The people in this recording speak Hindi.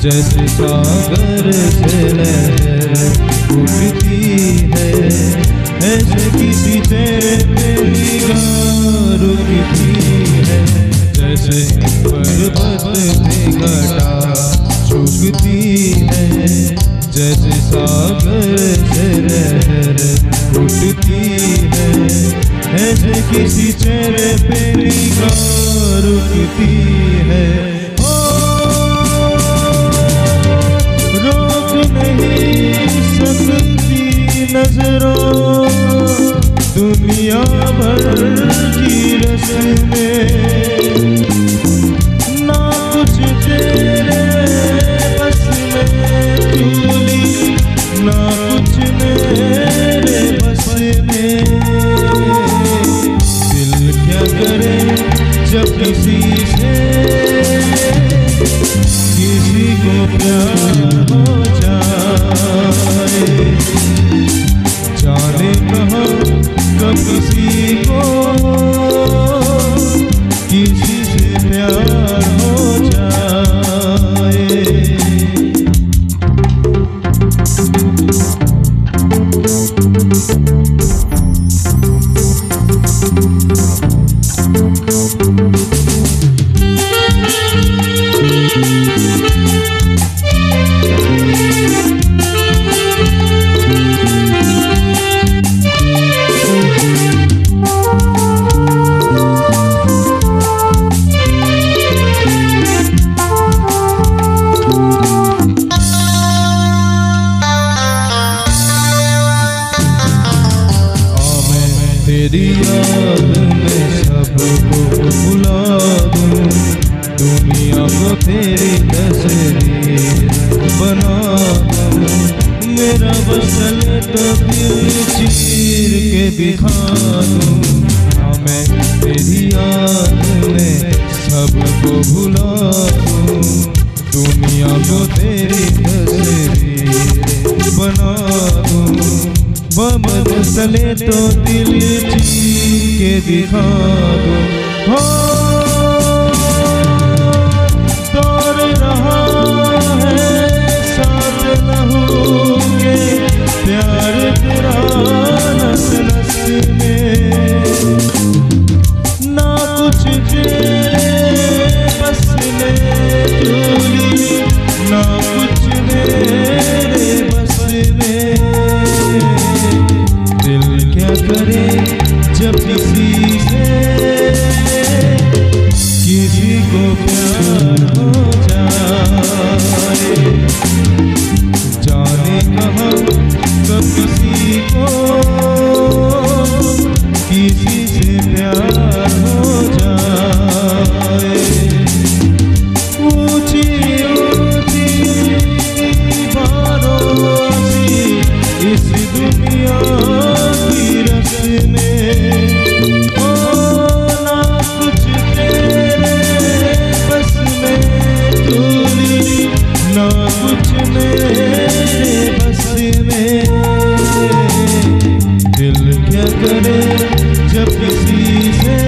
जैसे सागर से लहर उठती है, ऐसे किसी चेहरे पे निगाह रुकती है। जैसे पर्वत पे घटा झुकती है, जैसे सागर से लहर उठती है, ऐसे किसी चेहरे पे निगाह रुकती है। नहीं सकती नजरों दुनिया भर की रस्में, ना कुछ तेरे बस में चूली, ना कुछ मेरे बस में। दिल क्या करे जब किसी से किसी को प्यार हो जाए, जाने कहाँ कब किसी को किसी से प्यार हो जाए। तेरी याद में सबको भुला दूं, दुनिया को तेरी तस्वीर बना दूं। मेरा बस चले तो दिल चीर के दिखा दूं। हाँ मैं तेरी याद में सबको भुला दूं, दुनिया को तेरी तस्वीर बना दूं। बमन चले तो दिल चीर के दिखा दो। हो दौड़ रहा है साथ लहू के, प्यार तेरा नस नस में, ना कुछ तेरे बस में चूली, ना कुछ मेरे बस में। दिल क्या करे जब किसी से किसी को प्यार हो जाए, जाने कहाँ कब किसी को किसी से प्यार हो जाए। ऊंची ऊंची दीवारों से इस दुनिया की रस्में, ना कुछ तेरे बस में चूली, ना कुछ मेरे बस में। दिल क्या करे जब किसी से